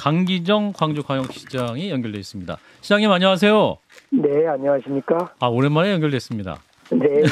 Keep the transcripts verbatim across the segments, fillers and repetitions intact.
강기정 광주광역시장이 연결돼 있습니다. 시장님 안녕하세요. 네, 안녕하십니까? 아 오랜만에 연결됐습니다. 네. 네.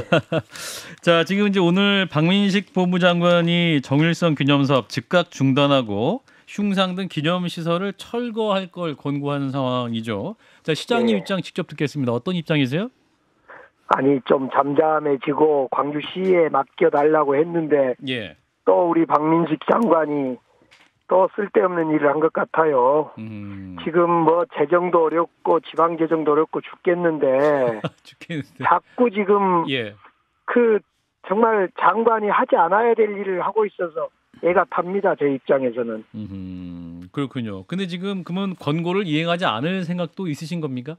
자, 지금 이제 오늘 박민식 법무장관이 정일성 기념사업 즉각 중단하고 흉상 등 기념시설을 철거할 걸 권고하는 상황이죠. 자, 시장님 네. 입장 직접 듣겠습니다. 어떤 입장이세요? 아니 좀 잠잠해지고 광주시에 맡겨달라고 했는데 예. 또 우리 박민식 장관이 또 쓸데없는 일을 한 것 같아요. 음. 지금 뭐 재정도 어렵고 지방 재정도 어렵고 죽겠는데 죽겠는데. 자꾸 지금 예. 그 정말 장관이 하지 않아야 될 일을 하고 있어서 애가 탑니다. 제 입장에서는. 음, 그렇군요. 근데 지금 그러면 권고를 이행하지 않을 생각도 있으신 겁니까?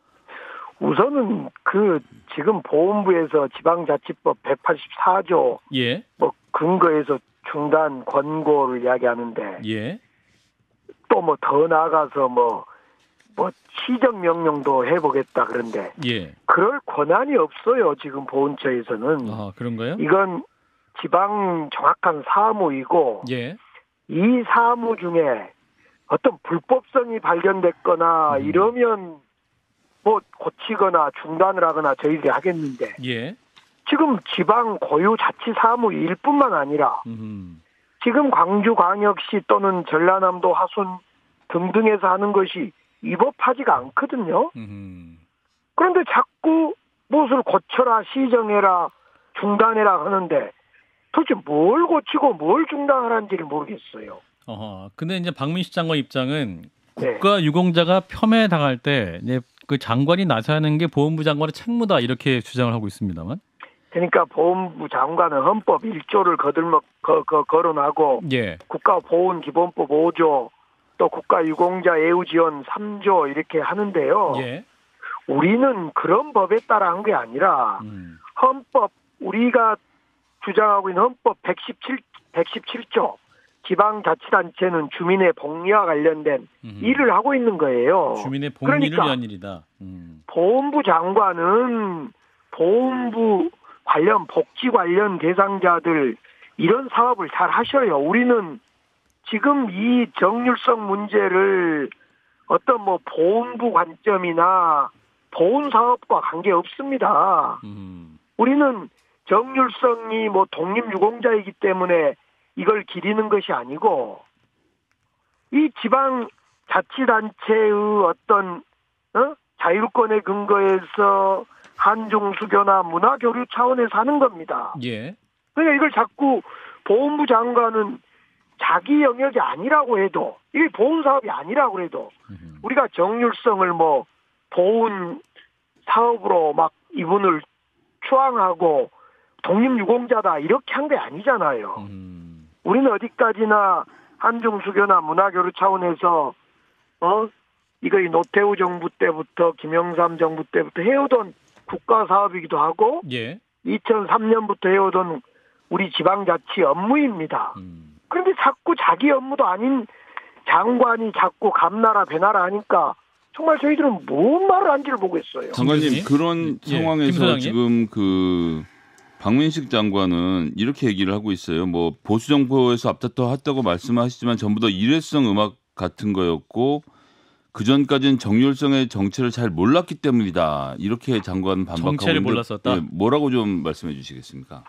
우선은 그 지금 보훈부에서 지방자치법 백팔십사 조 예. 뭐 근거에서 중단 권고를 이야기하는데 예. 또 뭐 더 나아가서 뭐 뭐 시정명령도 해보겠다 그런데 예. 그럴 권한이 없어요. 지금 보훈처에서는. 아, 그런가요? 이건 지방 정확한 사무이고 예. 이 사무 중에 어떤 불법성이 발견됐거나 음. 이러면 뭐 고치거나 중단을 하거나 저희들이 하겠는데 예. 지금 지방 고유 자치 사무일 뿐만 아니라 음. 지금 광주광역시 또는 전라남도 하순 등등에서 하는 것이 위법하지가 않거든요. 음. 그런데 자꾸 무엇을 고쳐라, 시정해라, 중단해라 하는데 도대체 뭘 고치고 뭘 중단하는지를 모르겠어요. 어허. 근데 이제 박민식 장관 입장은 네. 국가 유공자가 폄훼 당할 때 이제 그 장관이 나서는 게 보훈부 장관의 책무다 이렇게 주장을 하고 있습니다만. 그러니까 보훈부 장관은 헌법 일 조를 거들먹 거, 거, 거론하고 예. 국가보훈기본법 오 조 또 국가유공자 예우지원 삼 조 이렇게 하는데요. 예. 우리는 그런 법에 따라 한 게 아니라 음. 헌법 우리가 주장하고 있는 헌법 백십칠, 백십칠 조 지방자치단체는 주민의 복리와 관련된 음. 일을 하고 있는 거예요. 주민의 복리를 그러니까 위한 일이다. 음. 보훈부 장관은 보훈부 관련 복지 관련 대상자들 이런 사업을 잘 하셔요. 우리는 지금 이 정률성 문제를 어떤 뭐 보훈부 관점이나 보훈 사업과 관계 없습니다. 음. 우리는 정률성이 뭐 독립유공자이기 때문에 이걸 기리는 것이 아니고 이 지방 자치단체의 어떤 어? 자율권의 근거에서 한중수교나 문화교류 차원에서 하는 겁니다. 예. 그러니까 이걸 자꾸 보훈부 장관은 자기 영역이 아니라고 해도 이게 보훈 사업이 아니라고 해도 음. 우리가 정률성을 뭐 보훈 사업으로 막 이분을 추앙하고 독립유공자다 이렇게 한 게 아니잖아요. 음. 우리는 어디까지나 한중수교나 문화교류 차원에서 어 이거 이 노태우 정부 때부터 김영삼 정부 때부터 해오던 국가 사업이기도 하고 예. 이천삼 년부터 해오던 우리 지방자치 업무입니다. 음. 그런데 자꾸 자기 업무도 아닌 장관이 자꾸 감나라 배나라 하니까 정말 저희들은 뭔 말을 한지를 모르겠어요. 장관님 그런 예. 상황에서 지금 그 박민식 장관은 이렇게 얘기를 하고 있어요. 뭐 보수 정부에서 앞다퉈왔다고 말씀하시지만 전부 다 일회성 음악 같은 거였고 그 전까지는 정률성의 정체를 잘 몰랐기 때문이다. 이렇게 장관은 반박하고 정체를 있는데 몰랐었다. 예, 뭐라고 좀 말씀해 주시겠습니까?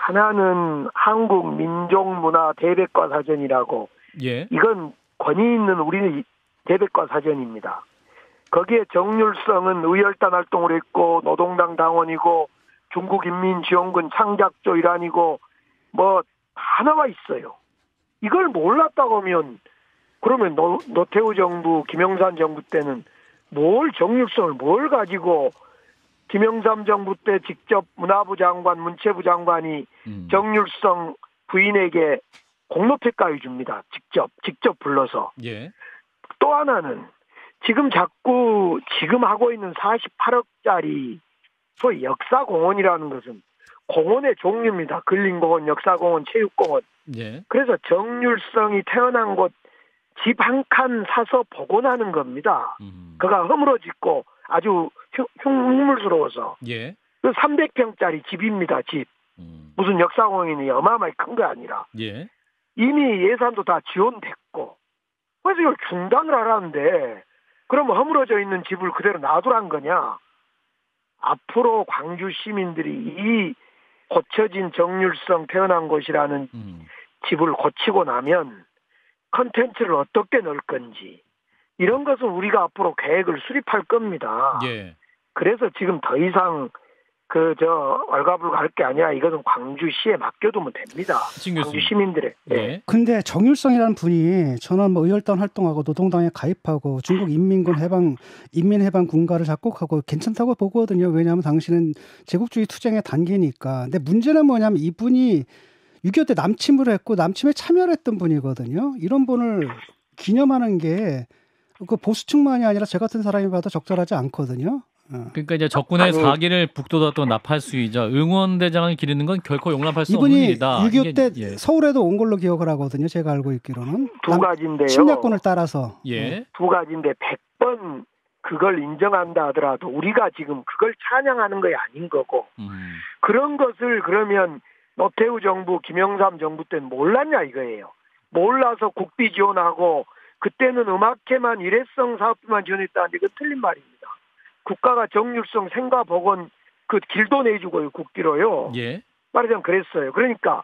하나는 한국 민족문화 대백과 사전이라고 예. 이건 권위 있는 우리 대백과 사전입니다. 거기에 정률성은 의열단 활동을 했고 노동당 당원이고 중국인민지원군 창작조 일환이고 뭐 다 나와 있어요. 이걸 몰랐다고 하면 그러면 노, 노태우 정부 김영삼 정부 때는 뭘 정률성을 뭘 가지고 김영삼 정부 때 직접 문화부 장관 문체부 장관이 음. 정률성 부인에게 공로평가해 줍니다. 직접 직접 불러서. 예. 또 하나는 지금 자꾸 지금 하고 있는 사십팔억짜리 소위 역사공원이라는 것은 공원의 종류입니다. 근린공원, 역사공원, 체육공원. 예. 그래서 정률성이 태어난 곳 집 한 칸 사서 복원하는 겁니다. 음. 그가 허물어짓고 아주 흉, 흉물스러워서. 예. 그 삼백 평짜리 집입니다. 집. 음. 무슨 역사공원이 어마어마하게 큰 게 아니라. 예. 이미 예산도 다 지원됐고 그래서 이걸 중단을 하라는데 그러면 허물어져 있는 집을 그대로 놔두란 거냐? 앞으로 광주 시민들이 이 고쳐진 정률성 태어난 곳이라는 음. 집을 고치고 나면 컨텐츠를 어떻게 넣을 건지 이런 것은 우리가 앞으로 계획을 수립할 겁니다. 예. 그래서 지금 더 이상 그 저 왈가불가 할 게 아니야. 이것은 광주시에 맡겨두면 됩니다. 광주 시민들의. 네. 예. 근데 정률성이라는 분이 저는 뭐 의열단 활동하고 노동당에 가입하고 중국 인민군 해방 인민해방 군가를 작곡하고 괜찮다고 보거든요. 왜냐하면 당신은 제국주의 투쟁의 단계니까. 근데 문제는 뭐냐면 이분이 육이오 때 남침을 했고 남침에 참여를 했던 분이거든요. 이런 분을 기념하는 게 그 보수층만이 아니라 저 같은 사람이 봐도 적절하지 않거든요. 어. 그러니까 이제 적군의 아니, 사기를 북돋았던 나팔수이자 응원대장을 기리는 건 결코 용납할 수 없는 이분이 일이다. 육이오 이게, 때 예. 서울에도 온 걸로 기억을 하거든요. 제가 알고 있기로는. 두 가지인데요. 침략군을 따라서. 예. 두 가지인데 백 번 그걸 인정한다 하더라도 우리가 지금 그걸 찬양하는 게 아닌 거고 음. 그런 것을 그러면 노태우 정부, 김영삼 정부 때는 몰랐냐 이거예요. 몰라서 국비 지원하고 그때는 음악회만 일회성 사업만 지원했다는데 그건 틀린 말입니다. 국가가 정률성 생과 복원 그 길도 내주고요. 국기로요. 예. 말하자면 그랬어요. 그러니까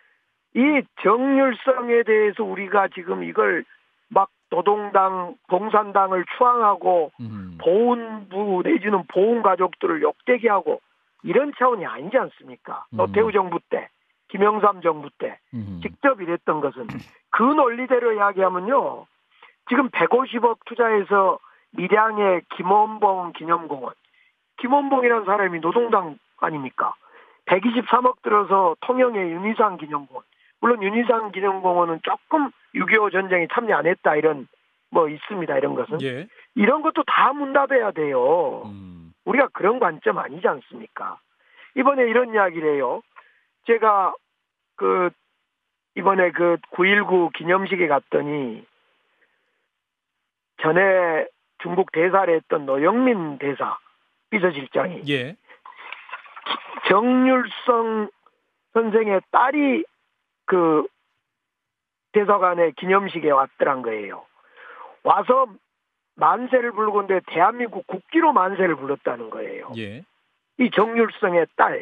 이 정률성에 대해서 우리가 지금 이걸 막 노동당, 공산당을 추앙하고 음. 보훈부 내지는 보훈가족들을 욕되게 하고 이런 차원이 아니지 않습니까? 음. 노태우 정부 때, 김영삼 정부 때 음. 직접 이랬던 것은 그 논리대로 이야기하면요. 지금 백오십억 투자해서 밀양의 김원봉 기념공원. 김원봉이라는 사람이 노동당 아닙니까? 백이십삼억 들어서 통영의 윤희상 기념공원. 물론 윤희상 기념공원은 조금 육이오 전쟁에 참여 안 했다 이런 뭐 있습니다. 이런 것은. 예. 이런 것도 다 문답해야 돼요. 음. 우리가 그런 관점 아니지 않습니까? 이번에 이런 이야기를 해요. 제가 그 이번에 그 구일구 기념식에 갔더니 전에 중국 대사를 했던 노영민 대사 비서실장이 예. 정률성 선생의 딸이 그 대사관의 기념식에 왔더란 거예요. 와서 만세를 부르고 있는데 대한민국 국기로 만세를 불렀다는 거예요. 예. 이 정률성의 딸.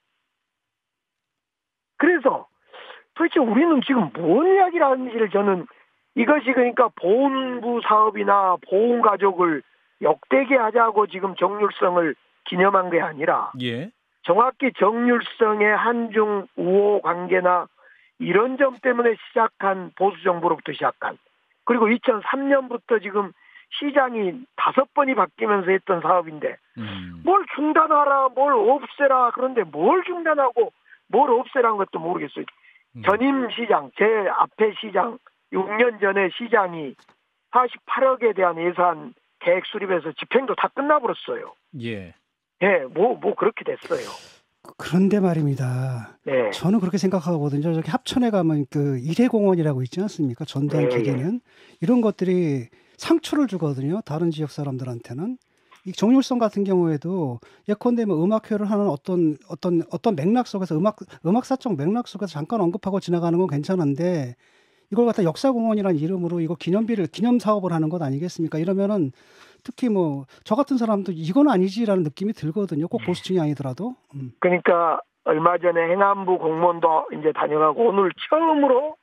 그래서 도대체 우리는 지금 뭔 이야기를 하는지를 저는 이것이 그러니까 보훈부 사업이나 보훈가족을 역되게 하자고 지금 정률성을 기념한 게 아니라 예. 정확히 정률성의 한중 우호 관계나 이런 점 때문에 시작한 보수정부로부터 시작한 그리고 이천삼 년부터 지금 시장이 다섯 번이 바뀌면서 했던 사업인데 음. 뭘 중단하라 뭘 없애라 그런데 뭘 중단하고 뭘 없애라는 것도 모르겠어요. 음. 전임 시장 제 앞에 시장 육 년 전에 시장이 사십팔억에 대한 예산 계획 수립해서 집행도 다 끝나버렸어요. 예. 예, 뭐, 뭐 그렇게 됐어요. 그런데 말입니다. 네. 저는 그렇게 생각하거든요. 저기 합천에 가면 그 일회공원이라고 있지 않습니까? 전두환 네, 기계는 이런 것들이 상처를 주거든요. 다른 지역 사람들한테는. 이 정률성 같은 경우에도 예컨대 뭐 음악회를 하는 어떤 어떤 어떤 맥락 속에서 음악 음악사적 맥락 속에서 잠깐 언급하고 지나가는 건 괜찮은데 이걸 갖다 역사공원이라는 이름으로 이거 기념비를 기념 사업을 하는 것 아니겠습니까? 이러면은 특히 뭐 저 같은 사람도 이건 아니지라는 느낌이 들거든요. 꼭 보수층이 아니더라도. 음. 그러니까 얼마 전에 행안부 공무원도 이제 다녀가고 오늘 처음으로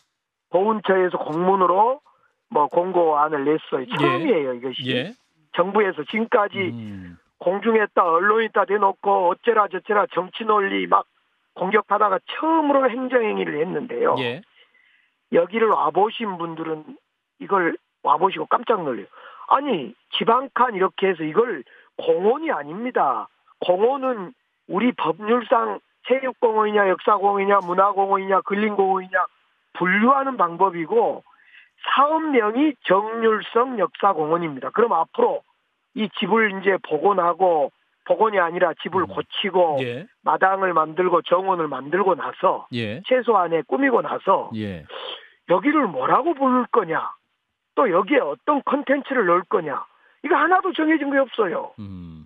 보훈처에서 공문으로 뭐 공고안을 냈어요. 처음이에요, 이것이. 예. 정부에서 지금까지 음. 공중에다 언론에다 대놓고 어째라 저째라 정치 논리 막 공격하다가 처음으로 행정행위를 했는데요. 예. 여기를 와보신 분들은 이걸 와보시고 깜짝 놀래요. 아니 지방칸 이렇게 해서 이걸 공원이 아닙니다. 공원은 우리 법률상 체육공원이냐 역사공원이냐 문화공원이냐 근린공원이냐 분류하는 방법이고 사업명이 정률성 역사공원입니다. 그럼 앞으로 이 집을 이제 복원하고 복원이 아니라 집을 음. 고치고 예. 마당을 만들고 정원을 만들고 나서 예. 최소한에 꾸미고 나서 예. 여기를 뭐라고 부를 거냐 또 여기에 어떤 컨텐츠를 넣을 거냐 이거 하나도 정해진 게 없어요. 음.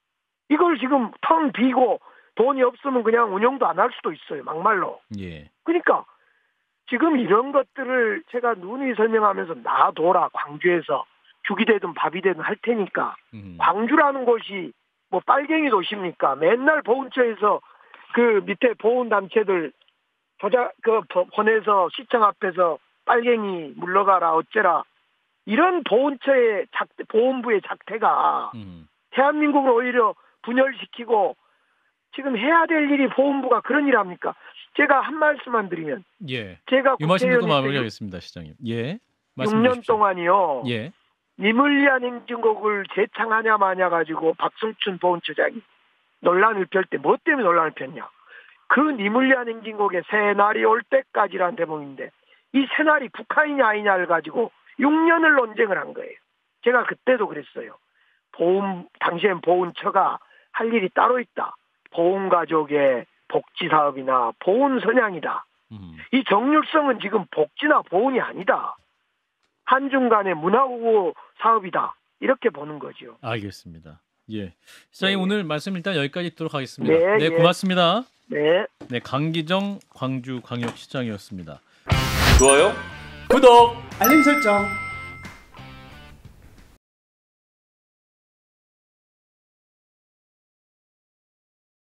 이걸 지금 텅 비고 돈이 없으면 그냥 운영도 안 할 수도 있어요. 막말로. 예. 그러니까 지금 이런 것들을 제가 누누이 설명하면서 놔둬라. 광주에서 죽이 되든 밥이 되든 할 테니까. 음. 광주라는 곳이 뭐 빨갱이 도시입니까? 맨날 보훈처에서 그 밑에 보훈단체들 조작 그 보내서 시청 앞에서 빨갱이 물러가라 어째라 이런 보훈처의 작대, 보훈부의 작태가 음. 대한민국을 오히려 분열시키고 지금 해야 될 일이 보훈부가 그런 일 합니까? 제가 한 말씀만 드리면 예. 제가 이 말씀 듣고 국회의원에서 마무리하겠습니다, 시장님. 예. 육 말씀해 년 주십시오. 동안이요. 예. 님을 위한 행진곡을 재창하냐 마냐 가지고 박승춘 보훈처장이 논란을 펼 때 뭐 때문에 논란을 폈냐? 그 님을 위한 행진곡의 새날이 올 때까지라는 대목인데 이 새날이 북한이냐 아니냐를 가지고 육 년을 논쟁을 한 거예요. 제가 그때도 그랬어요. 보훈 당시엔 보훈처가 할 일이 따로 있다. 보훈가족의 복지 사업이나 보훈 선양이다. 음. 이 정률성은 지금 복지나 보훈이 아니다. 한중 간의 문화구호 사업이다. 이렇게 보는 거죠. 알겠습니다. 예. 시장님 네. 오늘 말씀 일단 여기까지 듣도록 하겠습니다. 네, 네, 예. 고맙습니다. 네. 네, 강기정 광주광역시장이었습니다. 좋아요. 구독! 알림 설정.